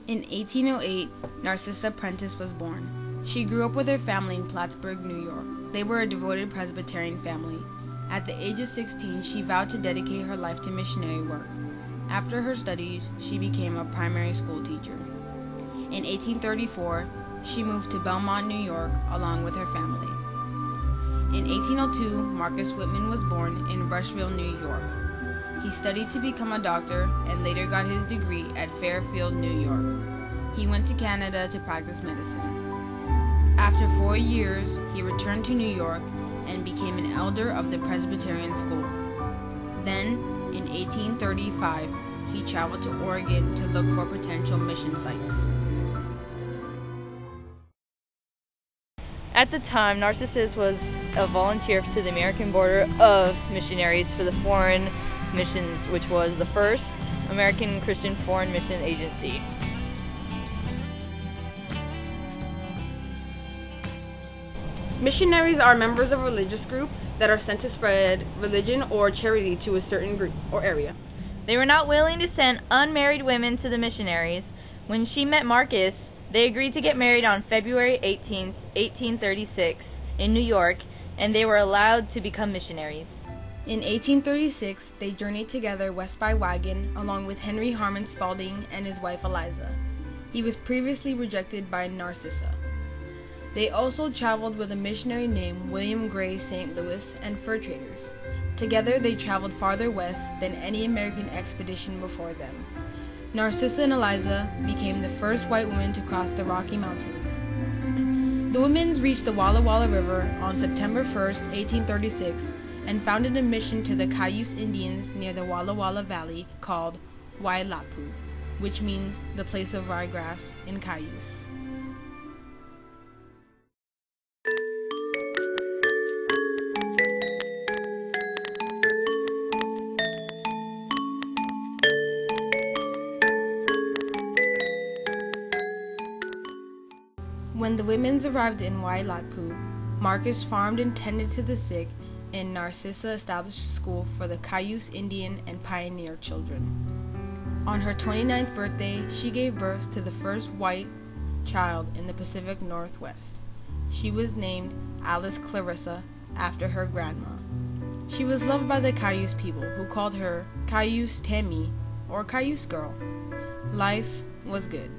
In 1808, Narcissa Prentice was born. She grew up with her family in Plattsburgh, New York. They were a devoted Presbyterian family. At the age of 16, she vowed to dedicate her life to missionary work. After her studies, she became a primary school teacher. In 1834, she moved to Belmont, New York, along with her family. In 1802, Marcus Whitman was born in Rushville, New York. He studied to become a doctor and later got his degree at Fairfield, New York. He went to Canada to practice medicine. After 4 years, he returned to New York and became an elder of the Presbyterian school. Then, in 1835, he traveled to Oregon to look for potential mission sites. At the time, Narcissus was a volunteer to the American Board of Missionaries for the Foreign Missions, which was the first American Christian foreign mission agency. Missionaries are members of a religious group that are sent to spread religion or charity to a certain group or area. They were not willing to send unmarried women to the missionaries. When she met Marcus, they agreed to get married on February 18, 1836, in New York, and they were allowed to become missionaries. In 1836, they journeyed together west by wagon, along with Henry Harmon Spalding and his wife Eliza. He was previously rejected by Narcissa. They also traveled with a missionary named William Gray St. Louis and fur traders. Together, they traveled farther west than any American expedition before them. Narcissa and Eliza became the first white women to cross the Rocky Mountains. The women reached the Walla Walla River on September 1, 1836, and founded a mission to the Cayuse Indians near the Walla Walla Valley called Wailapu, which means the place of ryegrass in Cayuse. When the women arrived in Wailapu, Marcus farmed and tended to the sick, and Narcissa established a school for the Cayuse Indian and pioneer children. On her 29th birthday, she gave birth to the first white child in the Pacific Northwest. She was named Alice Clarissa after her grandma. She was loved by the Cayuse people, who called her Cayuse Tammy or Cayuse Girl. Life was good.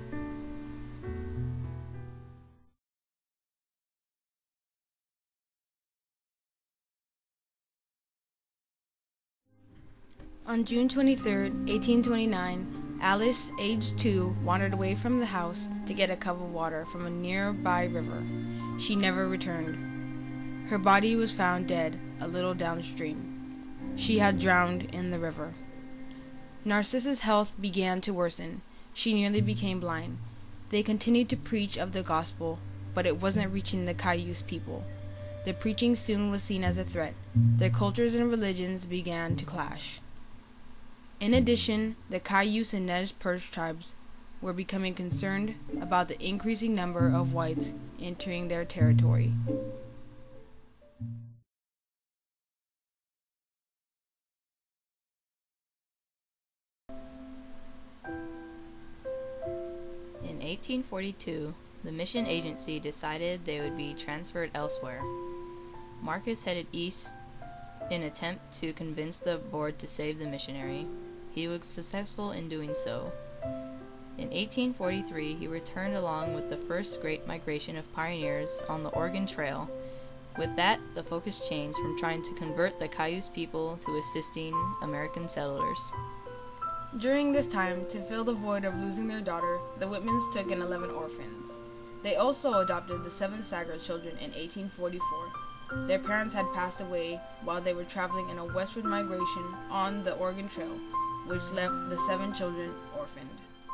On June 23, 1829, Alice, aged 2, wandered away from the house to get a cup of water from a nearby river. She never returned. Her body was found dead a little downstream. She had drowned in the river. Narcissa's health began to worsen. She nearly became blind. They continued to preach of the gospel, but it wasn't reaching the Cayuse people. The preaching soon was seen as a threat. Their cultures and religions began to clash. In addition, the Cayuse and Nez Perce tribes were becoming concerned about the increasing number of whites entering their territory. In 1842, the mission agency decided they would be transferred elsewhere. Marcus headed east in an attempt to convince the board to save the missionary. He was successful in doing so. In 1843, he returned along with the first great migration of pioneers on the Oregon Trail. With that, the focus changed from trying to convert the Cayuse people to assisting American settlers. During this time, to fill the void of losing their daughter, the Whitmans took in 11 orphans. They also adopted the 7 Sagar children in 1844. Their parents had passed away while they were traveling in a westward migration on the Oregon Trail, which left the 7 children orphaned.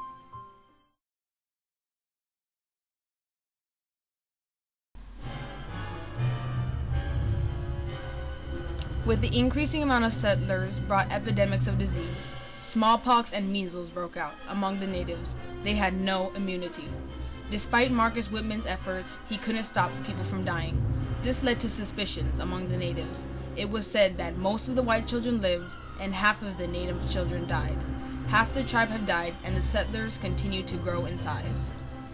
With the increasing amount of settlers brought epidemics of disease. Smallpox and measles broke out among the natives. They had no immunity. Despite Marcus Whitman's efforts, he couldn't stop people from dying. This led to suspicions among the natives. It was said that most of the white children lived and half of the native children died. Half the tribe have died, and the settlers continue to grow in size.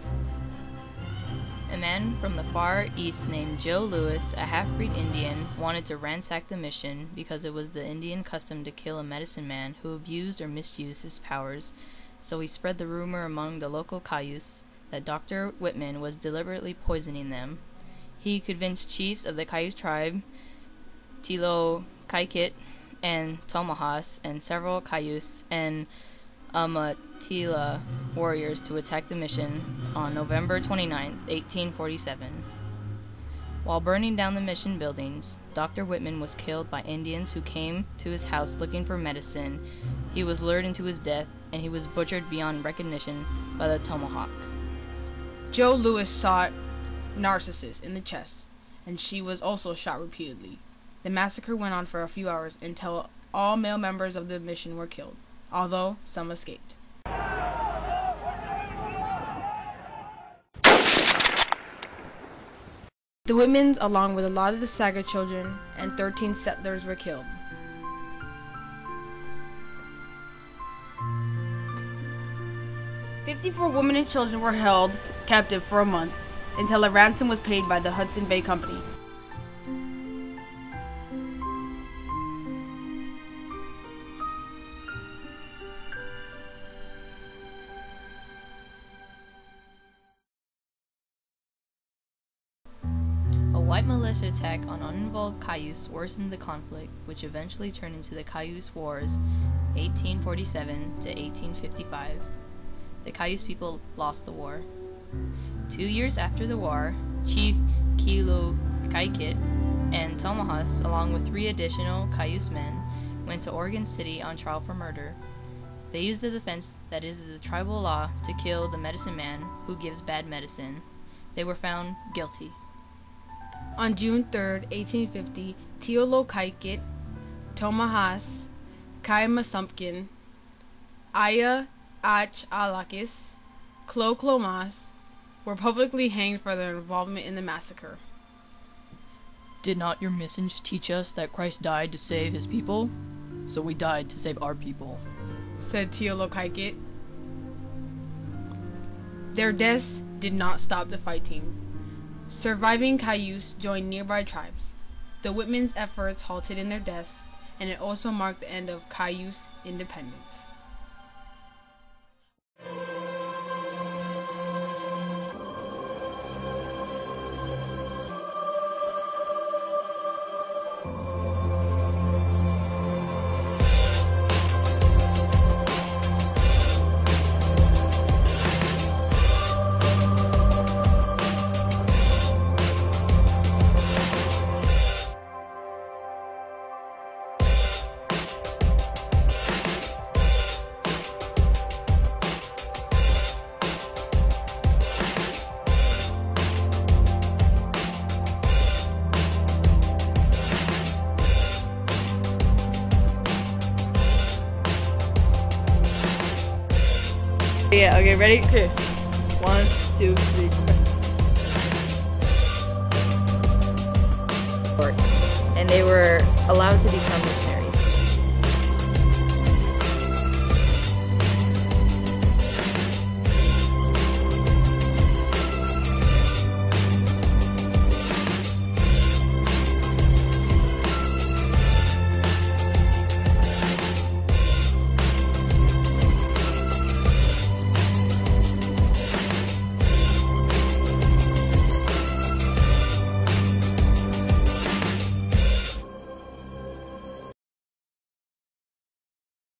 A man from the far east named Joe Lewis, a half-breed Indian, wanted to ransack the mission because it was the Indian custom to kill a medicine man who abused or misused his powers, so he spread the rumor among the local Cayuse that Dr. Whitman was deliberately poisoning them. He convinced chiefs of the Cayuse tribe, Tilo Kaikit and Tomahas, and several Cayuse and Amatila warriors to attack the mission on November 29, 1847. While burning down the mission buildings, Dr. Whitman was killed by Indians who came to his house looking for medicine. He was lured into his death, and he was butchered beyond recognition by the tomahawk. Joe Lewis shot Narcissus in the chest, and she was also shot repeatedly. The massacre went on for a few hours until all male members of the mission were killed, although some escaped. The Whitmans, along with a lot of the Saga children and 13 settlers, were killed. "54 women and children were held captive for a month until a ransom was paid by the Hudson Bay Company. A white militia attack on uninvolved Cayuse worsened the conflict, which eventually turned into the Cayuse Wars, 1847 to 1855. The Cayuse people lost the war. 2 years after the war, Chief Kilo Kaikit and Tomahas, along with 3 additional Cayuse men, went to Oregon City on trial for murder. They used the defense that is the tribal law to kill the medicine man who gives bad medicine. They were found guilty. On June 3, 1850, Teolo Kaikit, Tomahas, Kai Masumpkin, Aya Ach Alakis, Klo Klomas were publicly hanged for their involvement in the massacre. Did not your message teach us that Christ died to save his people? So we died to save our people, said Teolo Kaikit. Their deaths did not stop the fighting. Surviving Cayuse joined nearby tribes. The Whitmans' efforts halted in their deaths, and it also marked the end of Cayuse independence. Yeah, okay, ready? Okay. 1, 2, 3. And they were allowed to become